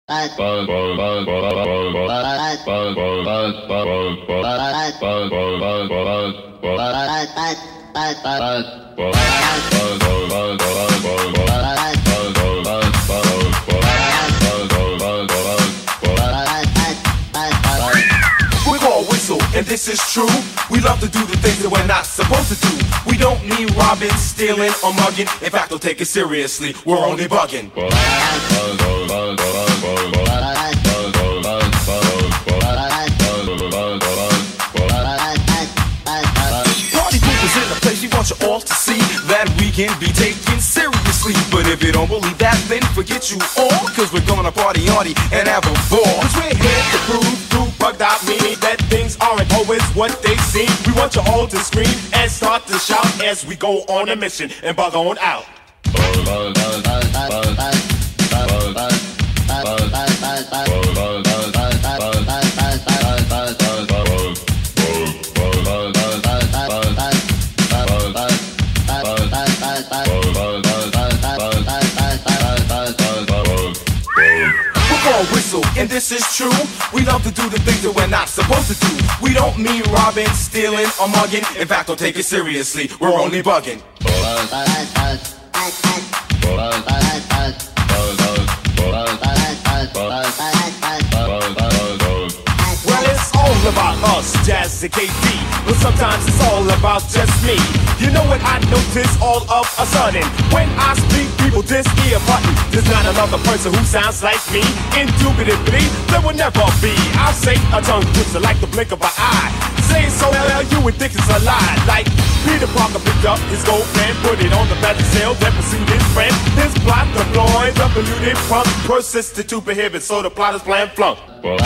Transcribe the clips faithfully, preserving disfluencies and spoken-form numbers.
And this is true, we love to do the things that we're not supposed to do. We don't mean robbing, stealing, or mugging. In fact, don't take it seriously, we're only bugging. Party people's in the place, we want you all to see that we can be taken seriously. But if you don't believe that, then forget you all, cause we're gonna party hardy and have a ball. Cause we're here to prove through bugged out meaning that things aren't always what they seem. We want you all to scream and start to shout as we go on a mission and bug on out. Whistle, and this is true, we love to do the things that we're not supposed to do. We don't mean robbing, stealing, or mugging. In fact, don't take it seriously, we're only bugging. Well, it's all about us, Jazz and K D, but sometimes it's all about just me. You know what I notice all of a sudden? When I speak, people this ear button. There's not another person who sounds like me. Indubitably, there will never be. I'll say a tongue twister like the blink of an eye. Saying so well, you would think it's a lie. Like Peter Parker picked up his gold pen, put it on the back sail, then pursued his friend. His plot deployed, the polluted punk persisted to prohibit, so the plotter's plan flunk.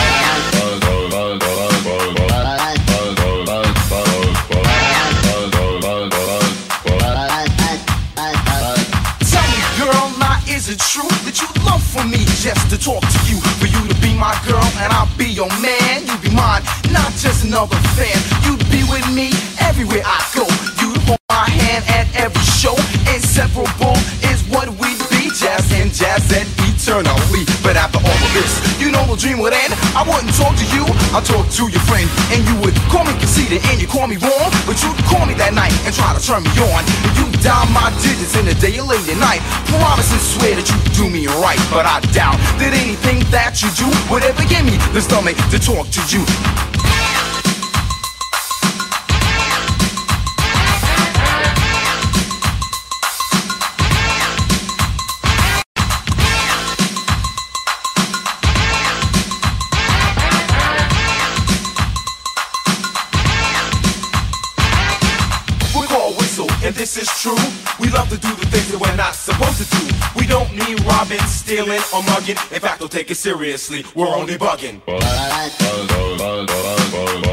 Is it true that you love for me just to talk to you? For you to be my girl and I'll be your man. You be mine, not just another fan. You'd be with me everywhere I go. You'd hold my hand at every show. Inseparable is what we'd be. Jazz and jazz and eternally. But after all of this, you know the dream would end. I wouldn't talk to you, I'd talk to your friend. And you would call me conceited and you call me wrong. But you'd call me that night and try to turn me on. And you'd dial my digits in the day or late at night. Promise and swear that you do me right. But I doubt that anything that you do would ever give me the stomach to talk to you. And this is true, we love to do the things that we're not supposed to do. We don't mean robbing, stealing, or mugging. In fact, don't take it seriously, we're only bugging.